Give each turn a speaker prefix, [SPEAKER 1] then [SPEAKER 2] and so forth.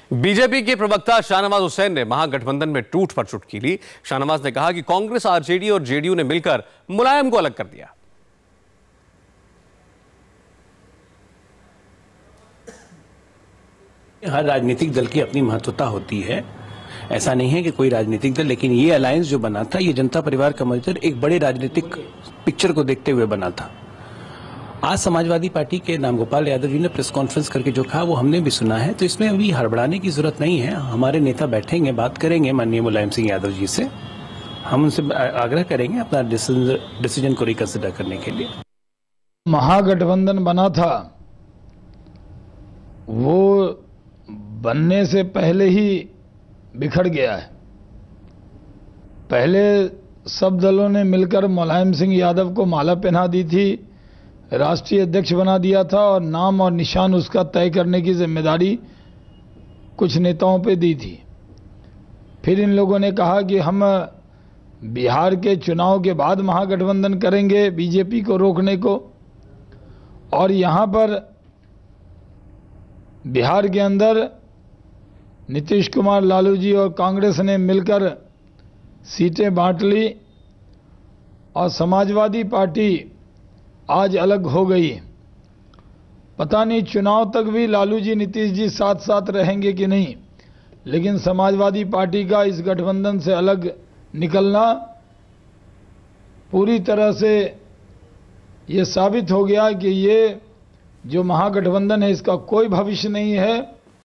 [SPEAKER 1] BJP के प्रवक्ता शाहनवाज हुसैन ने महागठबंधन में टूट पर चुटकी ली। शाहनवाज ने कहा कि कांग्रेस, आरजेडी और जेडीयू ने मिलकर मुलायम को अलग कर दिया।
[SPEAKER 2] हर राजनीतिक दल की अपनी महत्वता होती है। ऐसा नहीं है कि कोई राजनीतिक दल, लेकिन ये अलायंस जो बना था, ये जनता परिवार का मंत्र एक बड़े राजनीतिक पिक्चर को देखते हुए बना था। आज समाजवादी पार्टी के रामगोपाल यादव जी ने प्रेस कॉन्फ्रेंस करके जो कहा वो हमने भी सुना है, तो इसमें अभी हड़बड़ाने की जरूरत नहीं है। हमारे नेता बैठेंगे, बात करेंगे माननीय मुलायम सिंह यादव जी से, हम उनसे आग्रह करेंगे अपना डिसीजन को रिकंसिडर करने के लिए।
[SPEAKER 3] महागठबंधन बना था, वो बनने से पहले ही बिखर गया है। पहले सब दलों ने मिलकर मुलायम सिंह यादव को माला पहना दी थी, राष्ट्रीय अध्यक्ष बना दिया था और नाम और निशान उसका तय करने की जिम्मेदारी कुछ नेताओं पे दी थी। फिर इन लोगों ने कहा कि हम बिहार के चुनाव के बाद महागठबंधन करेंगे बीजेपी को रोकने को, और यहाँ पर बिहार के अंदर नीतीश कुमार, लालू जी और कांग्रेस ने मिलकर सीटें बांट ली और समाजवादी पार्टी आज अलग हो गई। पता नहीं चुनाव तक भी लालू जी, नीतीश जी साथ साथ रहेंगे कि नहीं, लेकिन समाजवादी पार्टी का इस गठबंधन से अलग निकलना पूरी तरह से ये साबित हो गया कि ये जो महागठबंधन है इसका कोई भविष्य नहीं है।